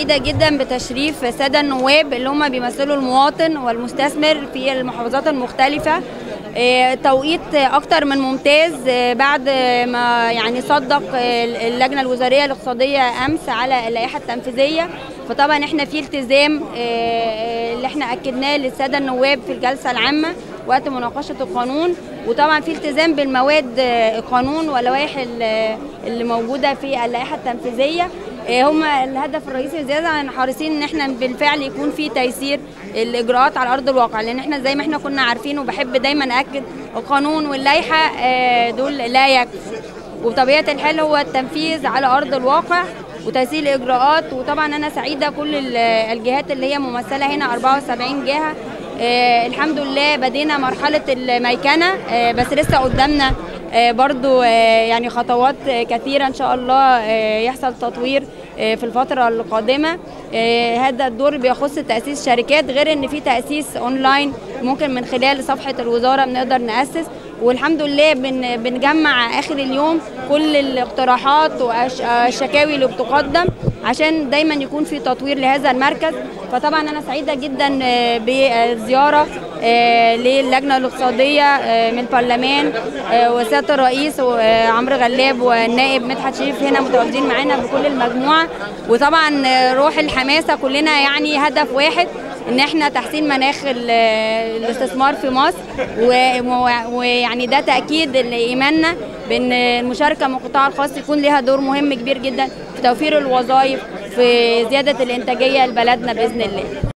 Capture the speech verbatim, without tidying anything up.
سعيدة جدا بتشريف السادة النواب اللي هم بيمثلوا المواطن والمستثمر في المحافظات المختلفة. توقيت أكتر من ممتاز بعد ما يعني صدق اللجنة الوزارية الاقتصادية أمس على اللائحة التنفيذية، فطبعا احنا في التزام اللي احنا أكدناه للسادة النواب في الجلسة العامة وقت مناقشة القانون، وطبعا في التزام بالمواد القانون واللوائح اللي موجودة في اللائحة التنفيذية. هم الهدف الرئيسي زيادة حريصين ان احنا بالفعل يكون في تيسير الاجراءات على ارض الواقع، لان احنا زي ما احنا كنا عارفين وبحب دايما اكد القانون واللائحة دول لا يكفوا، وبطبيعة الحال هو التنفيذ على ارض الواقع وتسهيل الاجراءات. وطبعا انا سعيدة كل الجهات اللي هي ممثلة هنا أربعة وسبعين جهة. آه الحمد لله بدينا مرحلة الميكنة، آه بس لسه قدامنا آه برضو آه يعني خطوات آه كثيرة إن شاء الله آه يحصل تطوير آه في الفترة القادمة. آه هذا الدور بيخص تأسيس شركات، غير إن في تأسيس أونلاين ممكن من خلال صفحة الوزارة بنقدر نأسس، والحمد لله بن بنجمع آخر اليوم كل الاقتراحات والشكاوي اللي بتقدم عشان دايما يكون في تطوير لهذا المركز. فطبعا أنا سعيدة جدا بالزيارة للجنة الاقتصادية من البرلمان وسيادة الرئيس عمرو غلاب والنائب مدحت شريف هنا متواجدين معانا بكل المجموعة، وطبعا روح الحماسة كلنا يعني هدف واحد ان احنا تحسين مناخ الاستثمار في مصر، ويعني ده تأكيد لإيماننا بان المشاركة من القطاع الخاص يكون لها دور مهم كبير جدا في توفير الوظائف في زيادة الإنتاجية لبلدنا بإذن الله.